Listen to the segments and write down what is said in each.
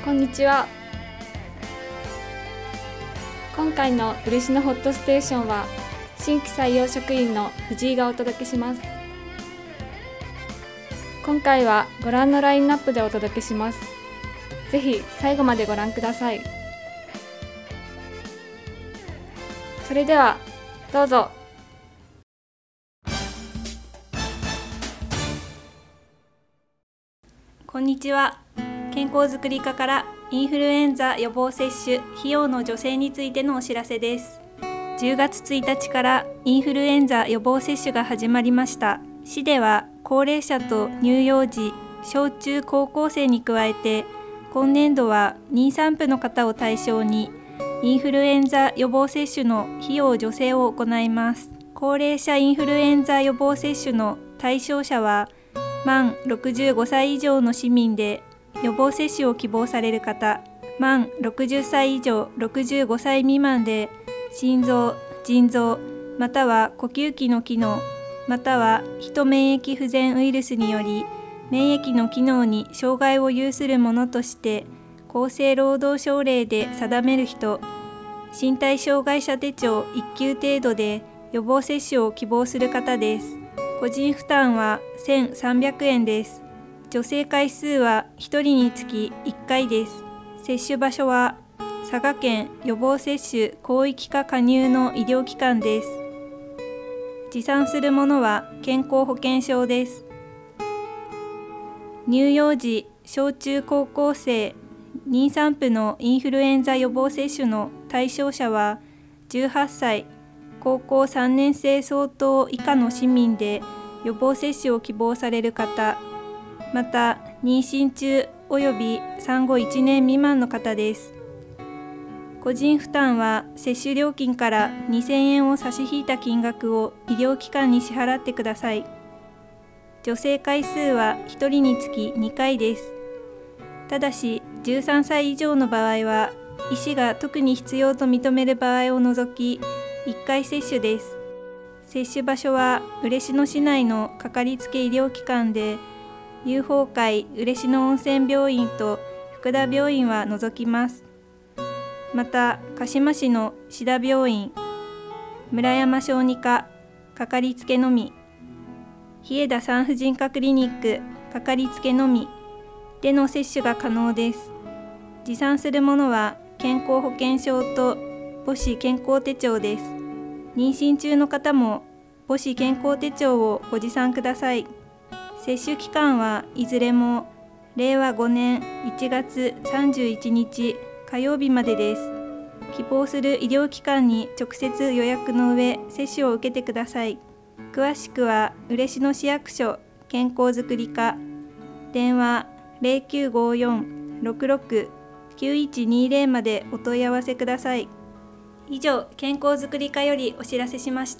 こんにちは。今回の漆のホットステーションは新規採用職員の藤井がお届けします。今回はご覧のラインナップでお届けします。ぜひ最後までご覧ください。それではどうぞ。 こんにちは。健康づくり課からインフルエンザ予防接種費用の助成についてのお知らせです。10月1日からインフルエンザ予防接種が始まりました。市では高齢者と乳幼児、小中高校生に加えて、今年度は妊産婦の方を対象にインフルエンザ予防接種の費用助成を行います。高齢者インフルエンザ予防接種の対象者は満65歳以上の市民で、予防接種を希望される方、満60歳以上65歳未満で心臓、腎臓、または呼吸器の機能、またはヒト免疫不全ウイルスにより免疫の機能に障害を有するものとして厚生労働省令で定める人、身体障害者手帳1級程度で予防接種を希望する方です。個人負担は1300円です。助成回数は1人につき1回です。接種場所は佐賀県予防接種広域課加入の医療機関です。持参するものは健康保険証です。乳幼児、小中高校生、妊産婦のインフルエンザ予防接種の対象者は18歳、高校3年生相当以下の市民で予防接種を希望される方、また妊娠中および産後1年未満の方です。個人負担は接種料金から2000円を差し引いた金額を医療機関に支払ってください。助成回数は1人につき2回です。ただし13歳以上の場合は医師が特に必要と認める場合を除き1回接種です。接種場所は嬉野市内のかかりつけ医療機関で、友好会嬉野温泉病院と福田病院は除きます。また鹿島市の志田病院、村山小児科かかりつけのみ、日枝産婦人科クリニックかかりつけのみでの接種が可能です。持参するものは健康保険証と母子健康手帳です。妊娠中の方も母子健康手帳をご持参ください。接種期間はいずれも令和5年1月31日火曜日までです。希望する医療機関に直接予約の上、接種を受けてください。詳しくは嬉野市役所健康づくり課、電話 0954-66-9120 までお問い合わせください。以上、健康づくり課よりお知らせしました。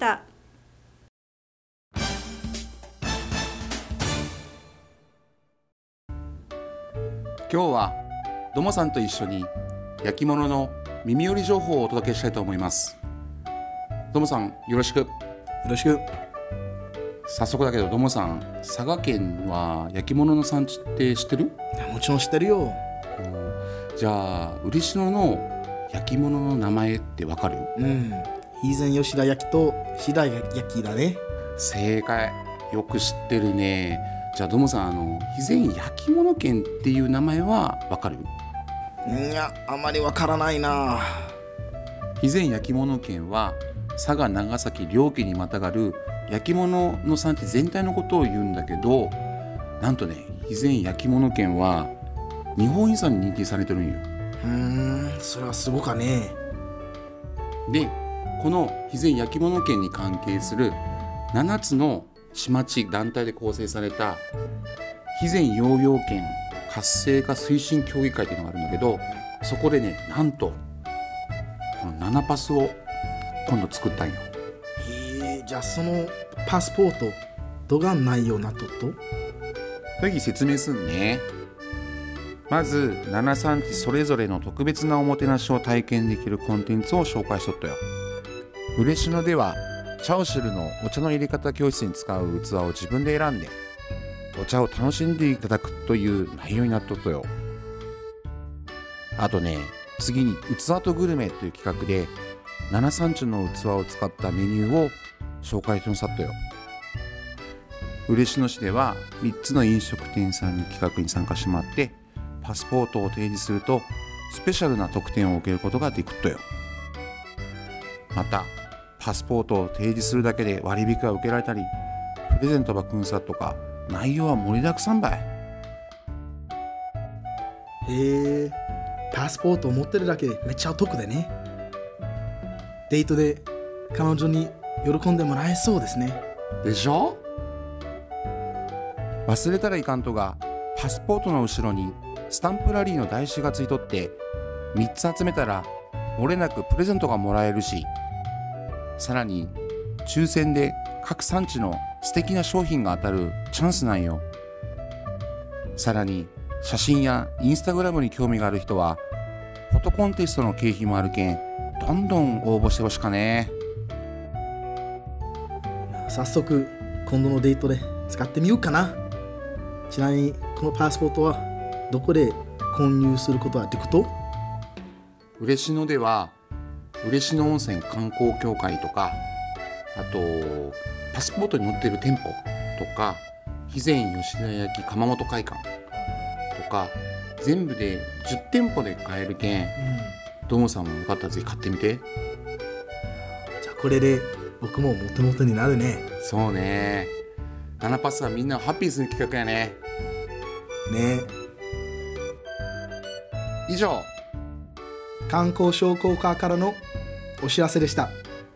今日はどもさんと一緒に焼き物の耳寄り情報をお届けしたいと思います。どもさん、よろしく。 よろしく。 早速だけど、どもさん、佐賀県は焼き物の産地って知ってる？ もちろん知ってるよ。 じゃあ嬉野の焼き物の名前ってわかる？ 肥前吉田焼きと志田焼きだね。 正解、よく知ってるね。じゃあどもさん、肥前焼き物県っていう名前はわかる？ いや、あまりわからないな。 肥前焼き物県は佐賀長崎両家にまたがる焼き物の産地全体のことを言うんだけど、なんとね、肥前焼き物県は日本遺産に認定されてるんよ。 それはすごかね。 で、この肥前焼き物県に関係する7つの市町団体で構成された肥前養養県活性化推進協議会というのがあるんだけど、そこでね、なんとこの7パスを今度作ったんよ。 じゃあそのパスポートどが内容なっとっと？ 次説明すんね。まず7産地それぞれの特別なおもてなしを体験できるコンテンツを紹介しとったよ。嬉野ではチャオシュルのお茶の入れ方教室に使う器を自分で選んでお茶を楽しんでいただくという内容になっとったよ。 あとね、次に器とグルメという企画で7産地の器を使ったメニューを紹介してもさっとよ。嬉野市では3つの飲食店さんに企画に参加してもらって、パスポートを提示するとスペシャルな特典を受けることができるとよ。またパスポートを提示するだけで割引が受けられたり、プレゼントばくんさとか内容は盛りだくさんばい。 へえ、パスポートを持ってるだけでめっちゃお得でね。デートで彼女に喜んでもらえそうですね。 でしょ。忘れたらいかんとが、パスポートの後ろにスタンプラリーの台紙がついとって、3つ集めたら漏れなくプレゼントがもらえるし、さらに抽選で各産地の素敵な商品が当たるチャンスなんよ。さらに写真やインスタグラムに興味がある人はフォトコンテストの経費もあるけん、どんどん応募してほしかね。 早速今度のデートで使ってみようかな。ちなみにこのパスポートはどこで購入することができると？ 嬉野では嬉野温泉観光協会とか、あとパスポートに載っている店舗とか、肥前吉田焼窯元会館とか、全部で10店舗で買えるけん、どーもさんもよかったらぜひ買ってみて。 じゃあこれで僕もモテモテになるね。 そうね。7パスはみんなをハッピーにする企画やね。 ね。 以上、 観光商工課からのお知らせでした。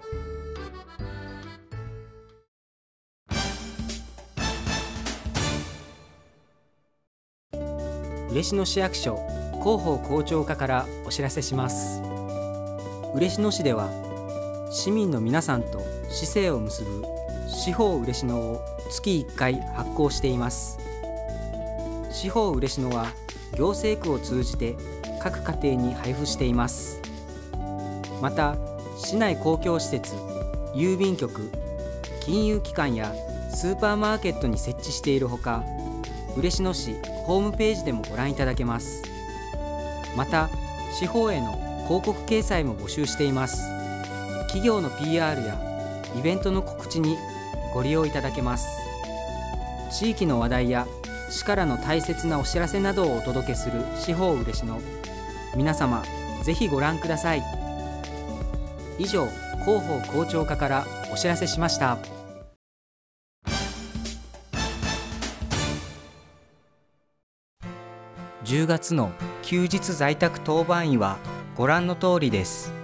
嬉野市役所広報広聴課からお知らせします。嬉野市では市民の皆さんと市政を結ぶ市法嬉野を月1回発行しています。市法嬉野は行政区を通じて各家庭に配布しています。また市内公共施設、郵便局、金融機関やスーパーマーケットに設置しているほか、嬉野市ホームページでもご覧いただけます。また市法への広告掲載も募集しています。企業の PR やイベントの告知にご利用いただけます。地域の話題や市からの大切なお知らせなどをお届けする市法嬉野、皆様ぜひご覧ください。以上、広報広聴課からお知らせしました。10月の休日在宅当番員はご覧の通りです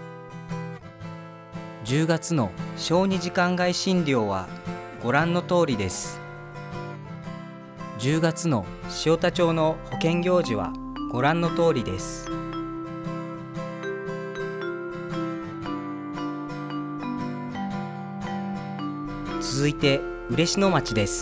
。10月の小児時間外診療はご覧の通りです。10月の塩田町の保健行事はご覧の通りです。続いて嬉野町です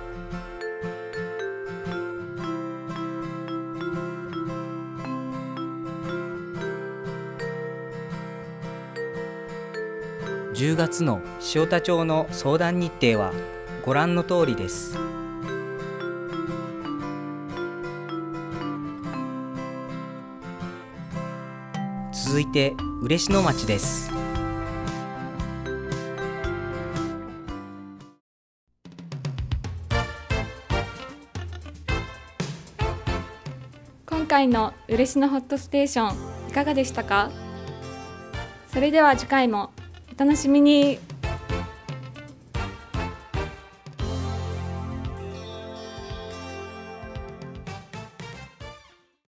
。10月の塩田町の相談日程はご覧の通りです。続いて嬉野町です。 今回の嬉野ホットステーションいかがでしたか？それでは次回もお楽しみに。